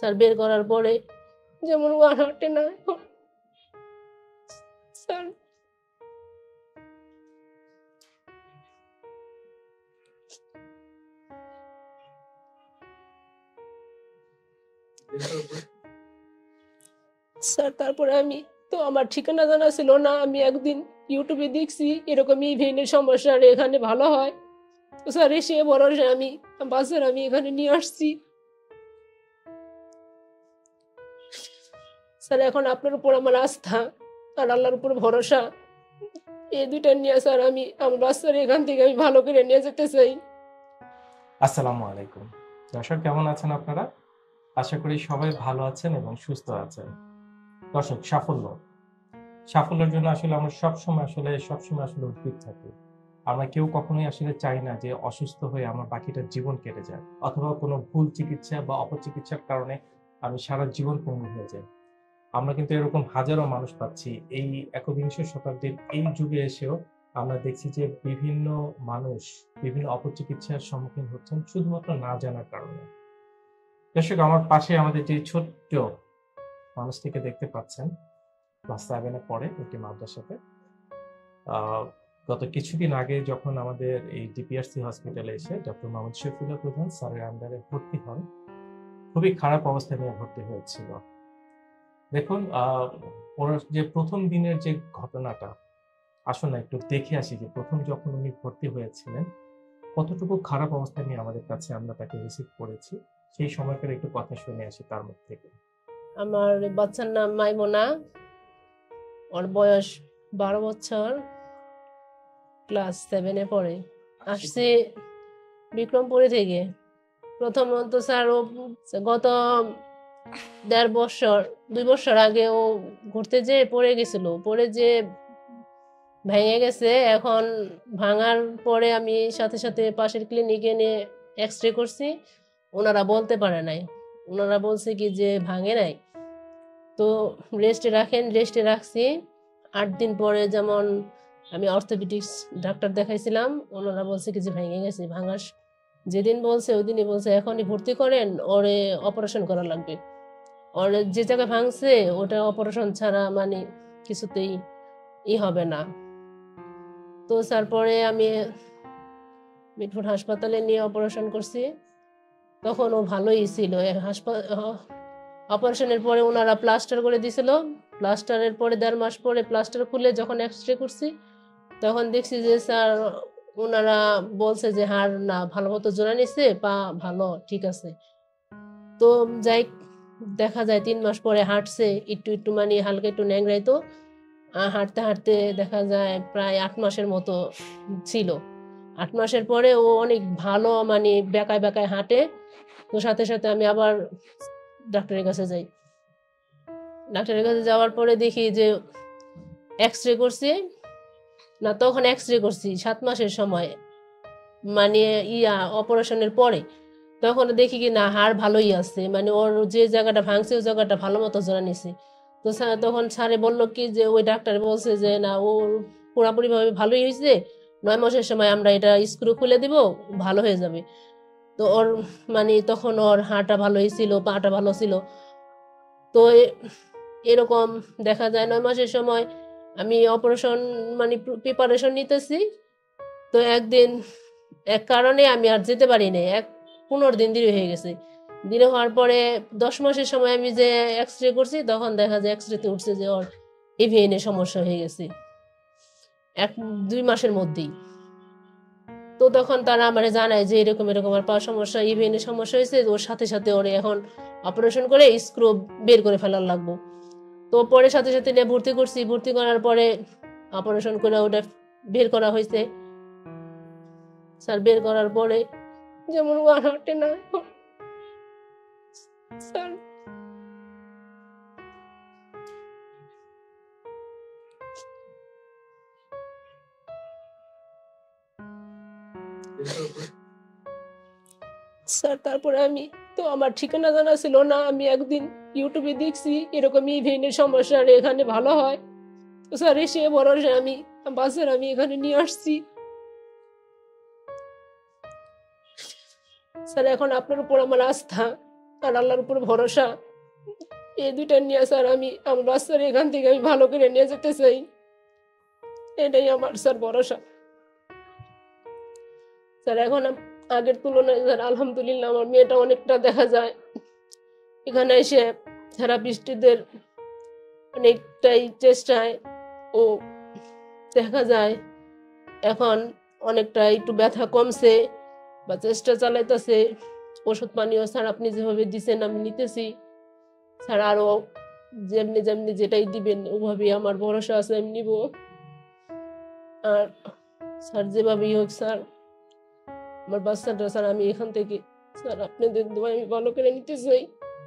Sir বের করার পরে যেমন ও আর হাঁটে না এখন। স্যার স্যার তারপরে আমি তো আমার ঠিকানা জানা ছিল না, আমি একদিন ইউটিউবে দেখছি এরকম ইভেনের সমস্যা আর এখানে ভালো হয়। তো স্যার এসে ভরসা আমি বাসের আমি এখানে নিয়ে আসছি। স্যার এখন আপনার উপর আমার আস্থা আর আল্লাহর উপর ভরসা, এই দুইটা নিয়ে স্যার আমি আমার বাচ্চার এখান থেকে আমি ভালো করে নিয়ে যেতে চাই। আসসালামু আলাইকুম। দর্শক, কেমন আছেন আপনারা? আশা করি সবাই ভালো আছেন এবং সুস্থ আছেন। দর্শক, সাফল্যের জন্য আসলে আমরা সবসময় আসলে উদ্গ্রীব থাকি। আমরা কেউ কখনোই আসলে চাই না যে অসুস্থ হয়ে আমার বাকিটা জীবন কেটে যায়, অথবা কোনো ভুল চিকিৎসা বা অপচিকিৎসার কারণে আমি সারা জীবন পঙ্গু হয়ে যাই। আমরা কিন্তু এরকম হাজারো মানুষ পাচ্ছি। এই একবিংশ শতাব্দীর এই যুগে এসেও আমরা দেখছি যে বিভিন্ন মানুষ বিভিন্ন অপচিকিৎসার সম্মুখীন হচ্ছেন শুধুমাত্র না জানার কারণে। দর্শক, আমার পাশে আমাদের যে ছোট্ট মানুষটিকে দেখতে পাচ্ছেন, ক্লাস 7 এ পড়ে একটি মাদ্রাসাতে। গত কিছুদিন আগে যখন আমাদের এই ডিপিআরসি হসপিটালে এসে ডক্টর মোহাম্মদ শফিউল্লাহ প্রধান স্যারের আন্ডারে ভর্তি হন, খুবই খারাপ অবস্থায় নিয়ে ভর্তি হয়েছিল। দেখুন, ওর যে প্রথম দিনের যে ঘটনাটা, আসুন না একটু দেখে আসি যে প্রথম যখন উনি ভর্তি হয়েছিলেন কতটুকু খারাপ অবস্থা নিয়ে আমাদের কাছে আমরা তাকে রিসিভ করেছি। সেই সময়কার একটু কথা শুনে আসি তার মুখ থেকে। আমার বাচ্চার নাম মাইমুনা, ওর বয়স 12 বছর, ক্লাস 7 এ পড়ে। আসছে বিক্রমপুরে থেকে। প্রথমত স্যার ও গত 2 বছর আগে ও ঘুরতে যেয়ে পড়ে গেছিল, পড়ে যে ভেঙে গেছে। এখন ভাঙার পরে আমি সাথে সাথে পাশের ক্লিনিকে নিয়ে এক্স-রে করছি, ওনারা বলতে পারে নাই, ওনারা বলছে কি যে ভাঙে নাই। তো রেস্টে রাখছি। 8 দিন পরে যেমন আমি অর্থোপেডিক্স ডাক্তার দেখাইছিলাম, ওনারা বলছে কি যে ভেঙে গেছে। ভাঙার যেদিন বলছে ওই দিনই বলছে এখনই ভর্তি করেন, ওরে অপারেশন করা লাগবে। ওর যে জায়গায় ভাঙছে ওটা অপারেশন ছাড়া মানে কিছুতেই হবে না। তো তারপরে আমি মিটফোর্ড হাসপাতালে নিয়ে অপারেশন করছি, তখন ও ভালোই ছিল। অপারেশনের পরে ওনারা প্লাস্টার করে দিয়েছিল। প্লাস্টারের পরে 1.5 মাস পরে প্লাস্টার খুলে যখন এক্স-রে করছি তখন দেখছি যে স্যার ওনারা বলছে যে হাড় না ভালো মতো জোড়া নিছে, পা ভালো ঠিক আছে। তো যাই দেখা যায় 3 মাস পরে হাঁটছে, একটু মানে হালকা একটু ন্যাংরাইতো, হাঁটতে হাঁটতে দেখা যায় প্রায় 8 মাসের মতো ছিল। 8 মাসের পরে ও অনেক ভালো মানে বেকায় বেকায় হাঁটে। তো সাথে সাথে আমি আবার ডাক্তারের কাছে যাই। ডাক্তারের কাছে যাওয়ার পরে দেখি যে এক্স-রে করছি না, তখন এক্স-রে করছি 7 মাসের সময়, মানে অপারেশনের পরে। তখন দেখি কি না হাড় ভালোই আছে, মানে ওর যে জায়গাটা ভাঙছে ওই জায়গাটা ভালো মতো জোড়া নিছে। তো তখন স্যারে বললো কি যে ওই ডাক্তার বলছে যে না ওর পুরাপুরি ভাবে ভালোই হয়েছে, 9 মাসের সময় আমরা এটা স্ক্রু খুলে দিব, ভালো হয়ে যাবে। তো ওর মানে তখন ওর হাড়টা ভালোই ছিল, পাটা ভালো ছিল। তো এরকম দেখা যায় 9 মাসের সময় আমি অপারেশন মানে প্রিপারেশন নিতেছি। তো একদিন এক কারণে আমি আর যেতে পারি না, 15 দিন দেরি হয়ে গেছে। দেরি হওয়ার পরে 10 মাসের সময় আমি যে এক্স-রে করছি তখন দেখা যায় এক্স-রেতে উঠছে যে ওর এভিএন এর সমস্যা হয়ে গেছে 1-2 মাসের মধ্যেই। তো তখন তারা আমারে জানায় যে এরকম এরকম আর পা সমস্যা, ইভিএন এর সমস্যা হয়েছে, ওর সাথে সাথে ওরে এখন অপারেশন করে স্ক্রু বের করে ফেলার লাগবে। তো পরে সাথে সাথে নিয়ে ভর্তি করছি, ভর্তি করার পরে অপারেশন করে ওটা বের করা হয়েছে। স্যার বের করার পরে যেমন ও আর হাঁটে না এখন। স্যার স্যার তারপরে আমি তো আমার ঠিকানা জানা ছিল না, আমি একদিন ইউটিউবে দেখছি এরকম ইভেনের সমস্যা আর এখানে ভালো হয়। তো স্যার এসে ভরসা আমি বাসের আমি এখানে নিয়ে আসছি। স্যার এখন আপনার উপর আমার আস্থা আর আল্লাহর উপর ভরসা, এই দুইটা নিয়ে স্যার আমি আমার বাচ্চার এখান থেকে আমি ভালো করে নিয়ে যেতে চাই, এটাই আমার স্যার ভরসা। স্যার এখন আগের তুলনায় স্যার আলহামদুলিল্লাহ আমার মেয়েটা অনেকটা দেখা যায় এখানে এসে থেরাপিস্টদের অনেকটাই চেষ্টায় ও দেখা যায় এখন অনেকটা একটু ব্যথা কমছে বা চেষ্টা চালাইতেছে। ওষুধ পানিও স্যার আপনি যেভাবে দিচ্ছেন আমি নিতেছি স্যার, আরো যেমনি যেমনি যেটাই দিবেন ওভাবেই আমার ভরসা আছে আমি নিব। আর স্যার যেভাবেই হোক স্যার আমার বাচ্চাটা স্যার আমি এখান থেকে স্যার আপনাদের দোয়ায় আমি ভালো করে নিতে চাই,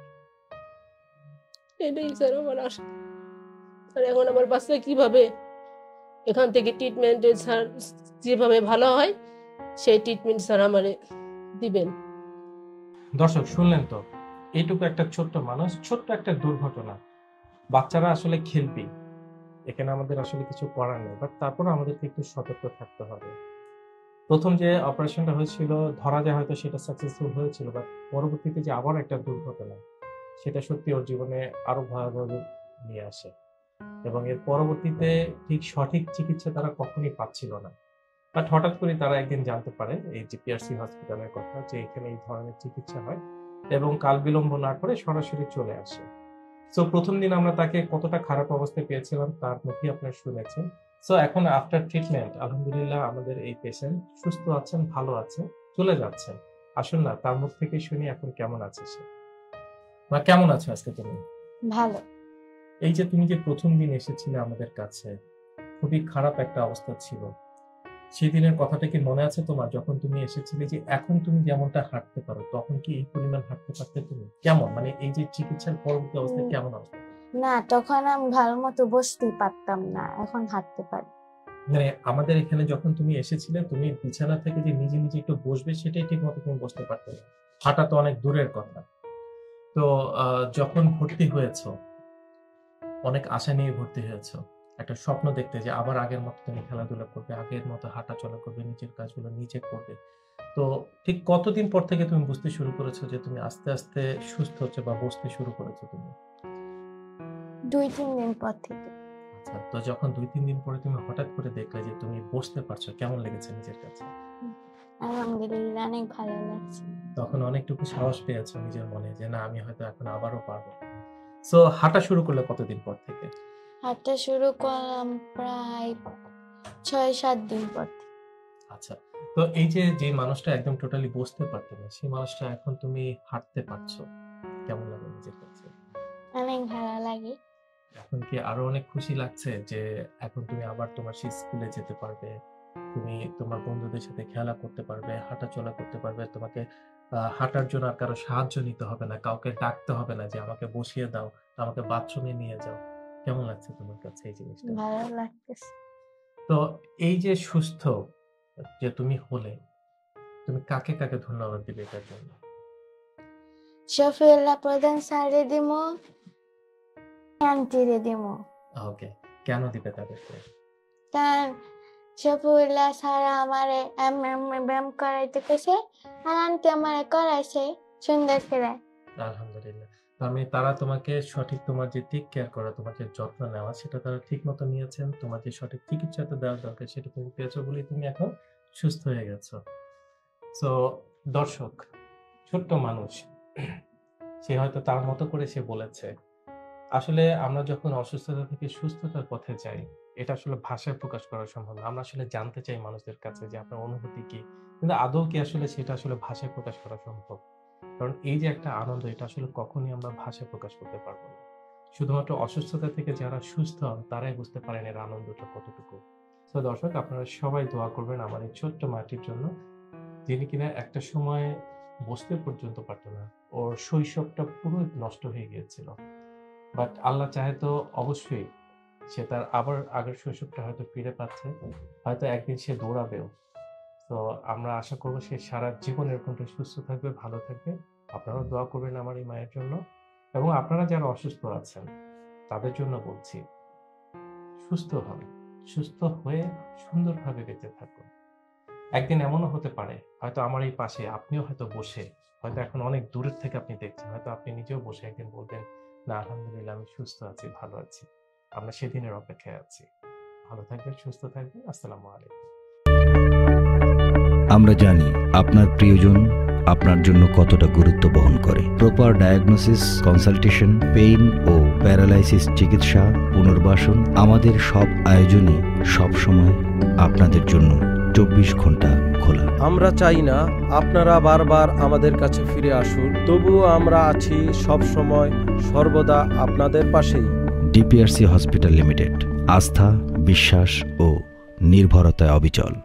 এটাই স্যার আমার আশা। আর এখন আমার বাচ্চা কিভাবে এখান থেকে ট্রিটমেন্টে স্যার যেভাবে ভালো হয় সেই ট্রিটমেন্ট স্যার আমারে দিবেন। দর্শক শুনলেন তো, এইটুকু একটা ছোট্ট মানুষ, ছোট্ট একটা দুর্ঘটনা। বাচ্চারা আসলে খেলবি, এখানে আমাদের আসলে কিছু করার নেই, বাট তারপর আমাদেরকে একটু সতর্ক থাকতে হবে। প্রথম যে অপারেশনটা হয়েছিল ধরা যায় হয়তো সেটা সাকসেসফুল হয়েছিল, বাট পরবর্তীতে যে আবার একটা দুর্ঘটনা, সেটা সত্যি ওর জীবনে আরো ভয়াবহ রূপ নিয়ে আসে। এবং এর পরবর্তীতে ঠিক সঠিক চিকিৎসা তারা কখনোই পাচ্ছিল না। বাট হঠাৎ করে তারা একদিন জানতে পারে এই ডিপিআরসি হসপিটালের কথা, যে এখানে এই ধরনের চিকিৎসা হয়, এবং কাল বিলম্ব না করে সরাসরি চলে আসে। সো প্রথম দিন আমরা তাকে কতটা খারাপ অবস্থায় পেয়েছিলাম তার মুখে আপনারা শুনেছেন। সো এখন আফটার ট্রিটমেন্ট আলহামদুলিল্লাহ আমাদের এই পেশেন্ট সুস্থ আছেন, ভালো আছেন, চলে যাচ্ছেন। আসুন না তার মুখ থেকে শুনি এখন কেমন আছে সে। বা কেমন আছো আজকে তুমি? ভালো। এই যে তুমি যে প্রথম দিন এসেছিলে আমাদের কাছে, খুবই খারাপ একটা অবস্থা ছিল, সেই দিনের কথাটা কি মনে আছে তোমার? যখন তুমি এসেছিলে, যে এখন তুমি যেমনটা হাঁটতে পারো, তখন কি এই পরিমাণ হাঁটতে পারতে তুমি? কেমন মানে এই যে চিকিৎসার পরবর্তী অবস্থা কেমন অবস্থা? না, তখন আমি ভালো মতো বসতেই পারতাম না, এখন হাঁটতে পারি। মানে আমাদের এখানে যখন তুমি এসেছিলে, তুমি বিছানা থেকে যে নিজে নিজে একটু বসবে সেটাই ঠিক মতো তুমি বসতে পারতে না, হাঁটা তো অনেক দূরের কথা। তো যখন ভর্তি হয়েছো, অনেক আশা নিয়ে ভর্তি হয়েছো, একটা স্বপ্ন দেখতে যে আবার আগের মতো তুমি খেলাধুলা করবে, আগের মতো হাঁটা চলা করবে, নিজের কাজগুলো নিজে করবে। তো ঠিক কতদিন পর থেকে তুমি বুঝতে শুরু করেছো যে তুমি আস্তে আস্তে সুস্থ হচ্ছে বা বসতে শুরু করেছো তুমি? 2-3 দিন পর থেকে। আচ্ছা, তো যখন 2-3 দিন পরে তুমি হঠাৎ করে দেখলে যে তুমি বসতে পারছো, কেমন লেগেছে নিজের কাছে? আলহামদুলিল্লাহ, অনেক ভালো লাগছে। তখন অনেকটুকু সাহস পেয়েছো নিজের মনে যে না আমি হয়তো এখন আবারও পারবো। সো হাঁটা শুরু করলে কতদিন পর থেকে? হাঁটা শুরু করলাম প্রায় 6-7 দিন পর থেকে। আচ্ছা, তো এই যে যে মানুষটা একদম টোটালি বসতে পারতো না, সেই মানুষটা এখন তুমি হাঁটতে পারছো, কেমন লাগে নিজের কাছে? অনেক ভালো লাগে। এখন কি আরো অনেক খুশি লাগছে যে এখন তুমি আবার তোমার সেই স্কুলে যেতে পারবে, তুমি তোমার বন্ধুদের সাথে খেলা করতে পারবে, হাঁটা চলা করতে পারবে, তোমাকে হাঁটার জন্য আর কারো সাহায্য নিতে হবে না, কাউকে ডাকতে হবে না যে আমাকে বসিয়ে দাও, আমাকে বাথরুমে নিয়ে যাও। কেমন লাগছে তোমার কাছে এই জিনিসটা? ভালো লাগতেছে। তো এই যে সুস্থ যে তুমি হলে, তুমি কাকে কাকে ধন্যবাদ দিবে এটার জন্য? শফিউল্লাহ প্রধান স্যারে দিমো, আন্টিরে দিমো। ওকে, কেন দিবে তাদেরকে? কারণ শফিউল্লাহ স্যার আমারে ব্যায়াম করাইতে কইছে, আর আন্টি আমারে করাইছে সুন্দর করে। আলহামদুলিল্লাহ। তার মানে তারা তোমাকে সঠিক, তোমার যে টেক কেয়ার করা, তোমার যে যত্ন নেওয়া, সেটা তারা ঠিক মতো নিয়েছেন। তোমার যে সঠিক চিকিৎসাটা দেওয়া দরকার সেটা তুমি পেয়েছো বলেই তুমি এখন সুস্থ হয়ে গেছো। সো দর্শক, ছোট্ট মানুষ, সে হয়তো তার মতো করে সে বলেছে। আসলে আমরা যখন অসুস্থতা থেকে সুস্থতার পথে যাই, এটা আসলে ভাষায় প্রকাশ করা সম্ভব না। আমরা আসলে জানতে চাই মানুষদের কাছে যে আপনার অনুভূতি কি, কিন্তু আদৌ কি আসলে সেটা আসলে ভাষায় প্রকাশ করা সম্ভব? কারণ এই যে একটা আনন্দ, এটা আসলে কখনই আমরা ভাষায় প্রকাশ করতে পারবো না। শুধুমাত্র অসুস্থতা থেকে যারা সুস্থ হন তারাই বুঝতে পারেন এর আনন্দটা কতটুকু। তো দর্শক, আপনারা সবাই দোয়া করবেন আমার এই ছোট্ট মাটির জন্য, যিনি কিনা একটা সময় বসতে পর্যন্ত পারতো না, ওর শৈশবটা পুরো নষ্ট হয়ে গিয়েছিল। বাট আল্লাহ চাহে তো অবশ্যই সে তার আবার আগের শৈশবটা হয়তো ফিরে পাচ্ছে, হয়তো একদিন সে দৌড়াবেও। তো আমরা আশা করবো সে সারা জীবন এরকমটা সুস্থ থাকবে, ভালো থাকবে। আপনারাও দোয়া করবেন আমার এই মায়ের জন্য, এবং আপনারা যারা অসুস্থ আছেন তাদের জন্য বলছি, সুস্থ হন, সুস্থ হয়ে সুন্দরভাবে বেঁচে থাকুন। একদিন এমনও হতে পারে হয়তো আমার এই পাশে আপনিও হয়তো বসে হয়তো এখন অনেক দূরের থেকে আপনি দেখছেন, হয়তো আপনি নিজেও বসে একদিন বলবেন, না আলহামদুলিল্লাহ আমি সুস্থ আছি, ভালো আছি। আমরা সেদিনের অপেক্ষায় আছি। ভালো থাকবেন, সুস্থ থাকবেন। আসসালামু আলাইকুম। আমরা জানি আপনার প্রিয়জন আপনার জন্য কতটা গুরুত্ব বহন করে। প্রপার ডায়াগনোসিস, কনসালটেশন, পেইন ও প্যারালাইসিস চিকিৎসা, পুনর্বাসন, আমাদের সব আয়োজনই সবসময় আপনাদের জন্য 24 ঘন্টা খোলা। আমরা চাই না আপনারা বারবার আমাদের কাছে ফিরে আসুন, তবুও আমরা আছি সব সময় সর্বদা আপনাদের পাশেই। ডিপিআরসি হসপিটাল লিমিটেড, আস্থা, বিশ্বাস ও নির্ভরতায় অবিচল।